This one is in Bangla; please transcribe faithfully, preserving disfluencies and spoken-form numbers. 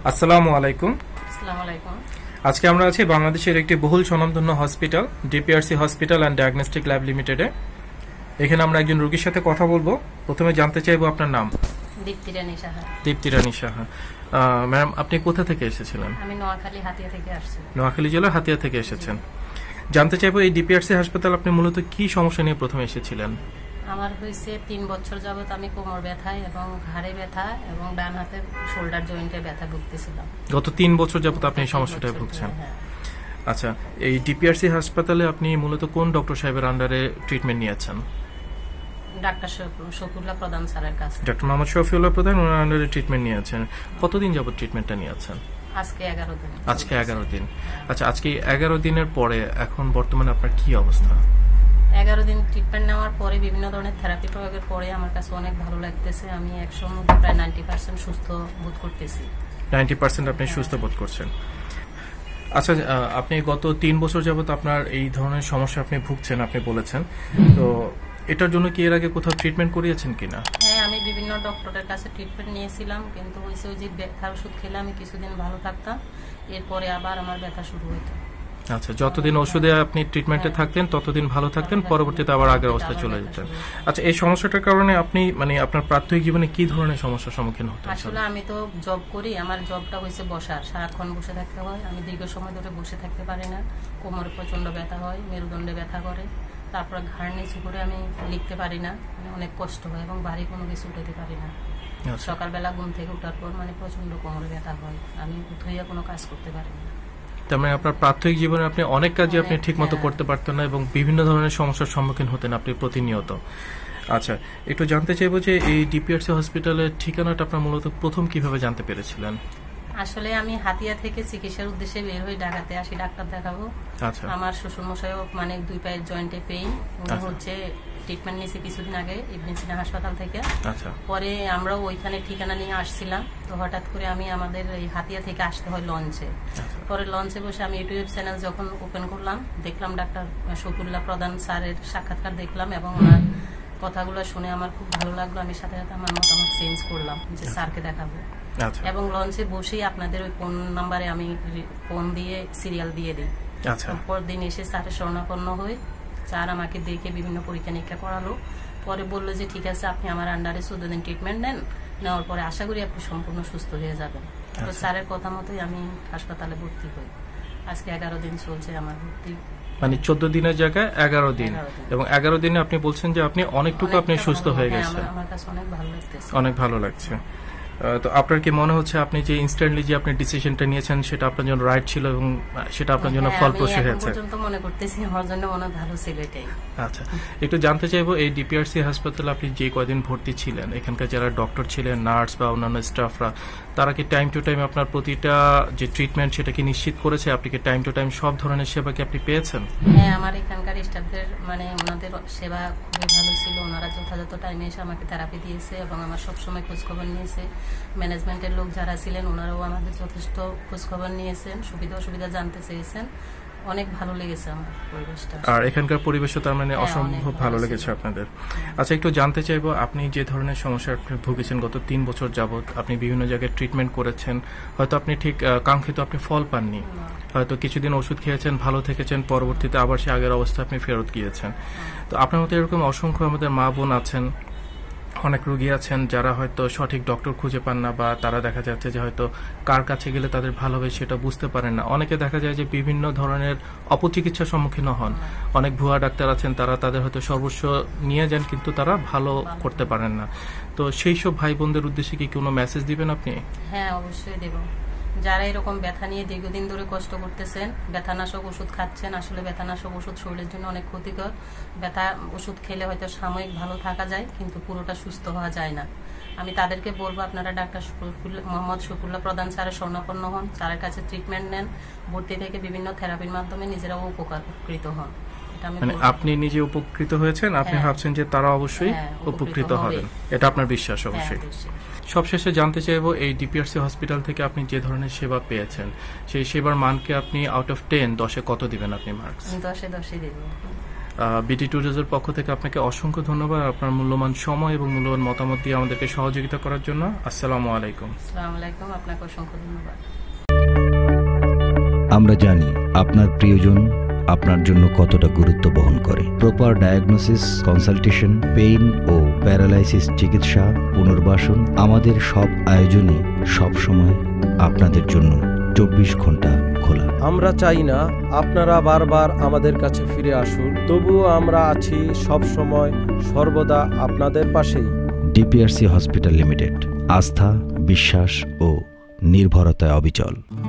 আসসালামু আলাইকুম। আসসালামু আলাইকুম। আজকে আমরা আছি বাংলাদেশের একটি বহুল স্বনামধন্য hospital DPRC hospital and diagnostic lab লিমিটেডে। এখানে আমরা একজন রোগীর সাথে কথা বলবো। প্রথমে জানতে চাইবো আপনার নাম। দীপ্তি রানী সাহা। দীপ্তি রানী সাহা। ম্যাম, আপনি কোথা থেকে এসেছিলেন? আমি নোয়াখালী হাতিয়া থেকে আসছি। নোয়াখালী জেলার হাতিয়া থেকে এসেছেন। জানতে চাইবো এই ডিপিআরসি হাসপাতাল আপনি মূলত কি সমস্যা নিয়ে প্রথমে এসেছিলেন? আমার হয়েছে তিন বছর যাবত আমি কোমর ব্যথা এবং ঘাড়ে ব্যথা এবং ডান হাতের শোল্ডার জয়েন্টে ব্যথা ভুগতেছিলাম। গত তিন বছর যাবত আপনি এই সমস্যাটায় ভুগছেন। আচ্ছা, এই ডিপিআরসি হাসপাতালে আপনি মূলত কোন ডক্টর সাহেবের আন্ডারে ট্রিটমেন্ট নিয়েছেন? ডাক্তার শফিউল্লাহ প্রধান স্যারের কাছে। ডক্টর মোহাম্মদ শফিউল্লাহ প্রধান ওনার আন্ডারে ট্রিটমেন্ট নিয়েছেন। কতদিন যাবত ট্রিটমেন্টটা নিয়েছেন? আজকে এগারো দিন। আজকে এগারো দিন। আচ্ছা, আজকে এগারো দিনের পরে এখন বর্তমানে আপনার কি অবস্থা? এগারো দিন ট্রিটমেন্ট নেওয়ার পরে বিভিন্ন ধরনের থেরাপি প্রয়োগের পরে আমার কাছে অনেক ভালো লাগতেছে। আমি একশোর মধ্যে প্রায় নাইনটি পার্সেন্ট সুস্থ বোধ করতেছি। নাইনটি পার্সেন্ট আপনি সুস্থ বোধ করছেন। আচ্ছা, আপনি গত তিন বছর যাবত আপনার এই ধরনের সমস্যা আপনি ভুগছেন আপনি বলেছেন, তো এটার জন্য কি এর আগে কোথাও ট্রিটমেন্ট করিয়েছেন কিনা? হ্যাঁ, আমি বিভিন্ন ডক্টরের কাছে ট্রিটমেন্ট নিয়েছিলাম, কিন্তু হয়েছে ওই যে ব্যথার ওষুধ খেলে আমি কিছুদিন ভালো থাকতাম, এরপরে আবার আমার ব্যথা শুরু হইতো। আচ্ছা, যতদিন ওষুধে আপনি ট্রিটমেন্টে থাকতেন ততদিন ভালো থাকতেন, পরবর্তীতে আবার আগের অবস্থায় চলে যেতেন। আচ্ছা, এই সমস্যাটার কারণে আপনি মানে আপনার প্রাত্যহিক জীবনে কি ধরনের সমস্যার সম্মুখীন হতেন? আসলে আমি তো জব করি, আমার জবটা হয়েছে বসার, সারাক্ষণ বসে থাকতে হয়। আমি দীর্ঘ সময় ধরে বসে থাকতে পারি না, কোমরে প্রচন্ড ব্যথা হয়, মেরুদণ্ডে ব্যথা করে, তারপর ঘাড় নিচু করে আমি লিখতে পারি না, মানে অনেক কষ্ট হয় এবং ভারী কোনো কিছু উঠাতে পারি না। সকালবেলা ঘুম থেকে ওঠার পর মানে প্রচন্ড কোমরে ব্যথা হয়, আমি ধুইয়া কোনো কাজ করতে পারি না। তার মানে আপনার প্রাথমিক জীবনে আপনি অনেক কাজই আপনি ঠিক মতো করতে পারতেন না এবং বিভিন্ন ধরনের সমস্যার সম্মুখীন হতেন আপনি প্রতিনিয়ত। আচ্ছা, একটু জানতে চাইবো যে এই ডিপিআরসি হসপিটালের ঠিকানাটা আপনার মূলত প্রথম কিভাবে জানতে পেরেছিলেন? আসলে আমি হাতিয়া থেকে চিকিৎসার উদ্দেশ্যে বের হয়ে ঢাকাতে আসি ডাক্তার দেখাবো। আচ্ছা। আমার শ্বশুর মশাইও মানে দুই পায়ের জয়েন্টে পেইন, উনি হচ্ছে ট্রিটমেন্ট নিয়েছে কিছুদিন আগে ইবনে সিনা হাসপাতাল থেকে। আচ্ছা। পরে আমরাও ওইখানে ঠিকানা নিয়ে আসছিলাম, তো হঠাৎ করে আমি আমাদের এই হাতিয়া থেকে আসতে হয় লঞ্চে। পরে লঞ্চে বসে আমি ইউটিউব চ্যানেল যখন ওপেন করলাম, দেখলাম ডাক্তার শফিউল্লাহ প্রধান স্যারের সাক্ষাৎকার দেখলাম এবং ওনার কথাগুলো শুনে আমার খুব ভালো লাগলো। আমি সাথে সাথে আমার মতামত চেঞ্জ করলাম যে স্যারকে দেখাবো। এবং লঞ্চে বসেই আপনাদের ওই ফোন নাম্বারে আমি ফোন দিয়ে সিরিয়াল দিয়ে দিই। পরদিন এসে স্যারের শরণাপন্ন হয়ে স্যার আমাকে দেখে বিভিন্ন পরীক্ষা নিরীক্ষা করালো, পরে বললো যে ঠিক আছে আপনি আমার আন্ডারে চোদ্দ দিন ট্রিটমেন্ট নেন, নেওয়ার পরে আশা করি আপনি সম্পূর্ণ সুস্থ হয়ে যাবেন। তো স্যারের কথা মতোই আমি হাসপাতালে ভর্তি হই। আজকে এগারো দিন চলছে আমার ভর্তি, মানে চোদ্দ দিনের জায়গায় এগারো দিন। এবং এগারো দিনে আপনি বলছেন যে আপনি অনেকটুকু আপনি সুস্থ হয়ে গেছেন। আমার কাছে অনেক ভালো লাগতেছে। অনেক ভালো লাগছে। তো আপনার কি মনে হচ্ছে আপনি যে ইনস্ট্যান্টলি যে আপনি ডিসিশনটা নিয়েছেন সেটা আপনার জন্য রাইট ছিল এবং সেটা আপনার জন্য ফলপ্রসূ হয়েছে? আমি এখন মনে করতেছি আমার জন্য মনে ভালো ছিল এটাই। আচ্ছা, একটু জানতে চাইবো এই ডিপিআরসি হাসপাতালে আপনি যে কয়দিন ভর্তি ছিলেন, এখানকার যারা ডক্টর ছিলেন, নার্স বা অন্যান্য স্টাফরা, তারা কি টাইম টু টাইম আপনার প্রতিটা যে ট্রিটমেন্ট সেটা কি নিশ্চিত করেছে? আপনি কি টাইম টু টাইম সব ধরনের সেবা কি আপনি পেয়েছেন? হ্যাঁ, আমার এখানকার স্টাফদের মানে ওনাদের সেবা খুবই ভালো ছিল। ওনারা যথাযথ টাইমে এসে আমাকে থেরাপি দিয়েছে এবং আমার সবসময় খোঁজখবর নিয়েছে। ম্যানেজমেন্টের লোক যারা ছিলেন ওনারাও আমাদের যথেষ্ট খোঁজখবর নিয়েছেন, সুবিধা অসুবিধা জানতে চেয়েছেন। অনেক ভালো লেগেছে আমার পরিবেশটা। আর এখানকার পরিবেশও তার মানে অসম্ভব ভালো লেগেছে আপনাদের। আচ্ছা, একটু জানতে চাইবো আপনি যে ধরনের সমস্যার ভুগেছেন গত তিন বছর যাবত, আপনি বিভিন্ন জায়গায় ট্রিটমেন্ট করেছেন, হয়তো আপনি ঠিক কাঙ্ক্ষিত আপনি ফল পাননি, হয়তো কিছুদিন ওষুধ খেয়েছেন, ভালো থেকেছেন, পরবর্তীতে আবার সে আগের অবস্থা আপনি ফেরত গিয়েছেন। তো আপনার মতো এরকম অসংখ্য আমাদের মা বোন আছেন, অনেক রোগী আছেন যারা হয়তো সঠিক ডক্টর খুঁজে পান না, বা তারা দেখা যাচ্ছে যে হয়তো কার কাছে গেলে তাদের ভালো হবে সেটা বুঝতে পারেন না। অনেকে দেখা যায় যে বিভিন্ন ধরনের অপচিকিৎসার সম্মুখীন হন। অনেক ভুয়া ডাক্তার আছেন, তারা তাদের হয়তো সর্বস্ব নিয়ে যান কিন্তু তারা ভালো করতে পারেন না। তো সেই সব ভাই বোনদের উদ্দেশ্যে কি কোনো মেসেজ দিবেন আপনি? হ্যাঁ, অবশ্যই দেব। যারা এরকম ব্যথা নিয়ে দীর্ঘদিন ধরে কষ্ট করতেছেন, ব্যথানাশক ওষুধ খাচ্ছেন, আসলে ব্যথানাশক ওষুধ শরীরের জন্য অনেক ক্ষতিকর। ব্যথা ওষুধ খেলে হয়তো সাময়িক ভালো থাকা যায় কিন্তু পুরোটা সুস্থ হওয়া যায় না। আমি তাদেরকে বলবো আপনারা ডাক্তার মোহাম্মদ শফিউল্লাহ প্রধান স্যারের শরণাপন্ন হন, স্যারের কাছে ট্রিটমেন্ট নেন, ভর্তি থেকে বিভিন্ন থেরাপির মাধ্যমে নিজেরাও উপকৃত হন। মানে আপনি নিজে উপকৃত হয়েছেন, আপনি ভাবছেন যে তারা অবশ্যই উপকৃত হবেন, এটা আপনার বিশ্বাস? অবশ্যই। সবশেষে জানতে চাইবো এই ডিপিআরসি হসপিটাল থেকে আপনি যে ধরনের সেবা পেয়েছেন সেই সেবার মানকে আপনি আউট অফ টেন দশে কত দিবেন আপনি মার্কস? দশে দশে দেব। বিডি ট্যুরিজমের পক্ষ থেকে আপনাকে অসংখ্য ধন্যবাদ আপনার মূল্যবান সময় এবং মূল্যবান মতামত দিয়ে আমাদেরকে সহযোগিতা করার জন্য। আসসালামু আলাইকুম। আসসালামু আলাইকুম, আপনাকে অসংখ্য ধন্যবাদ। আমরা জানি আপনার প্রিয়জন আপনার জন্য কতটা গুরুত্ব বহন করে। প্রপার ডায়াগনোসিস, কনসালটেশন, পেইন ও প্যারালাইসিস চিকিৎসা, পুনর্বাসন, আমাদের সব আয়োজনই সবসময় আপনাদের জন্য চব্বিশ ঘন্টা খোলা। আমরা চাই না আপনারা বারবার আমাদের কাছে ফিরে আসুন, তবুও আমরা আছি সব সময় সর্বদা আপনাদের পাশেই। ডিপিআরসি হসপিটাল লিমিটেড, আস্থা, বিশ্বাস ও নির্ভরতায় অবিচল।